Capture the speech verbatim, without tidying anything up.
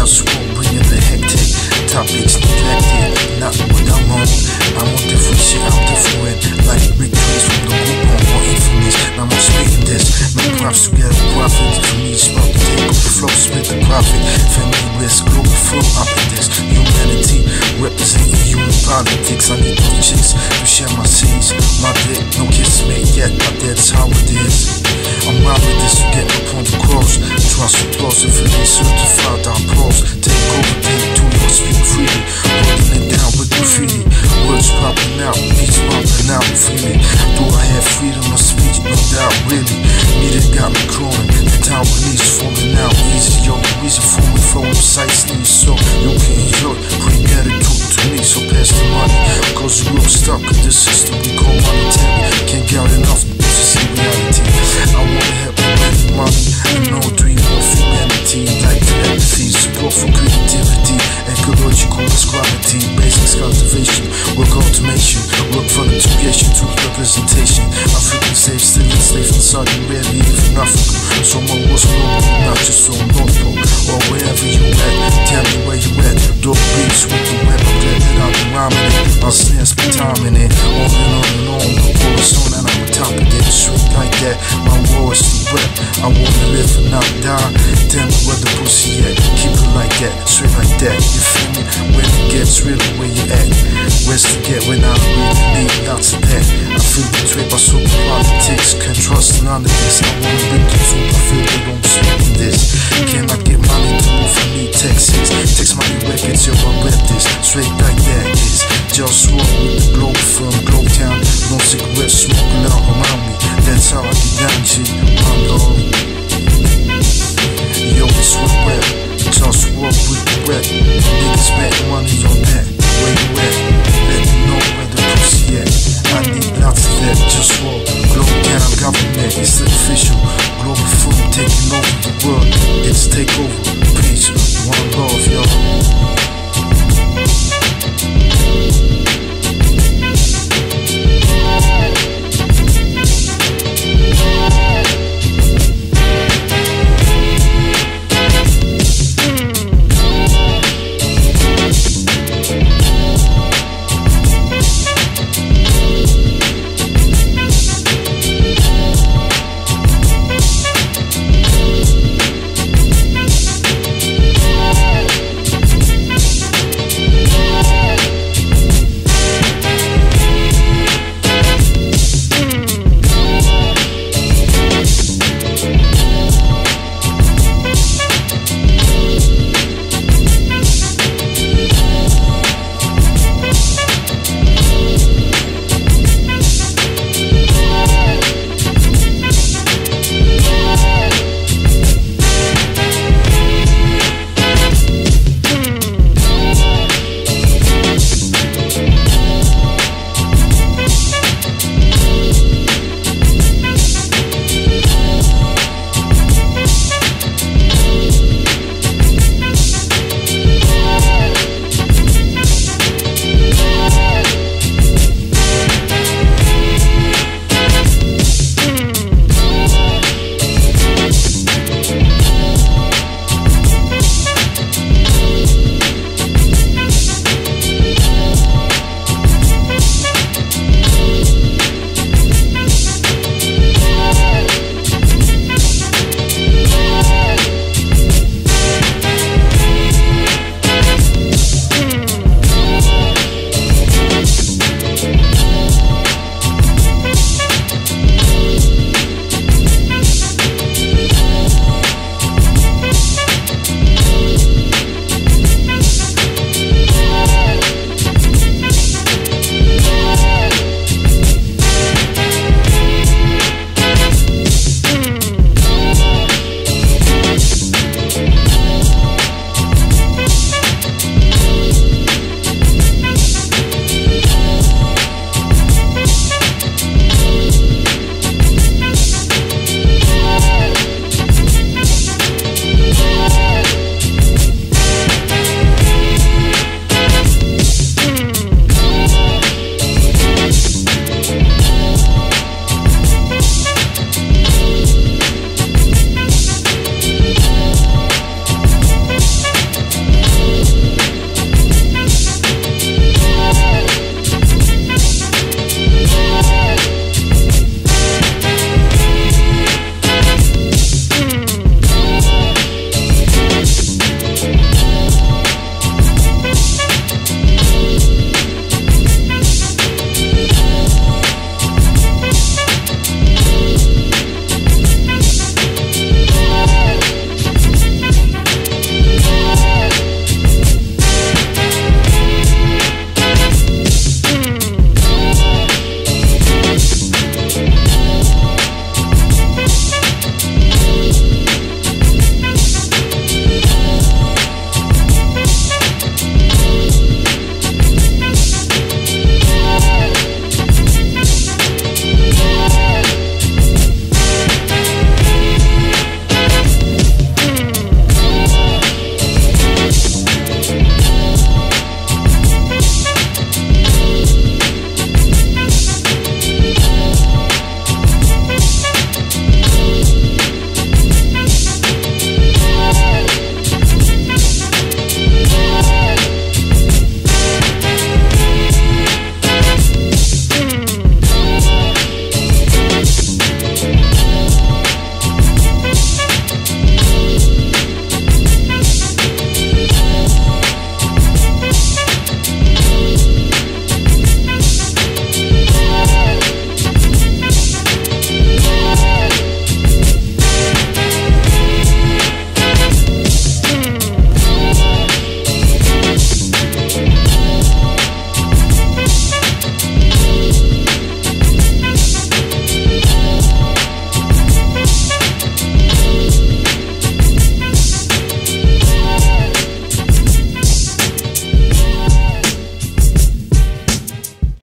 JustWar, bringing the hectic. Topics neglected, not what I'm on. I'm on different shit, I'm different. Like victories from the group on more infamous. Now I'm speaking this. No props to get a profit. For me, it's about to take up the flow, split the profit. Family risk, Globalfirm optics. Humanity, representing human politics. I need those chicks to share my seeds. My dick, no kiss made yet, but that's how it is. I'm robbing this to get up on the cross. Trust applause, if it ain't certified, I pause. Take over, take two, or speak freely. Holding it down with graffiti. Words popping out, beats popping out freely. Do I have freedom of speech? No doubt, really. Media got me crawling, the tower needs falling out easy. Yo, the reason for me throwing sights in so you can enjoy. Bring attitude to me, so pass the money. Cause the room stuck in this system we call monetary. Can't get enough to see reality. I wanna help you make money, and no dream of humanity. Like telepathy, support for creativity, ecological equality, basics cultivation, work automation, work volunteerization to representation. African slaves still enslaved in Saudi Arabia, even Africa. So my was global, not just on North Pole or wherever you at. Tell me where you at. Dope beats with the web, I'm glad that I've been rhyming it. I'll snare, spend time in it. On and on and on, the chorus on and I'm on top of it. Straight like that, my war is the web. I wanna live and not die. Tell me where the pussy at. Keep it like that, straight like that. You feel me? When it gets really where you at. Where's to get when I don't really need lots of that. I feel betrayed by so politics. Can't trust none of this. I wanna bring the truth. I feel they don't speak in this. Can I get money to move? I need Texas. Text money records, yo, I rep this. Straight like that is JustWar with the Globalfirm, Globetown. No cigarettes smoking out around me. That's how I get down, G. I'm lonely. Yo, it's with rap. JustWar with the rap. Niggas bet money on that. Where you at? Let me know where the pussy at. I need lots of that. JustWar, Globetown government, it's official. Globalfirm taking over the world. It's takeover. Peace, one love, yo.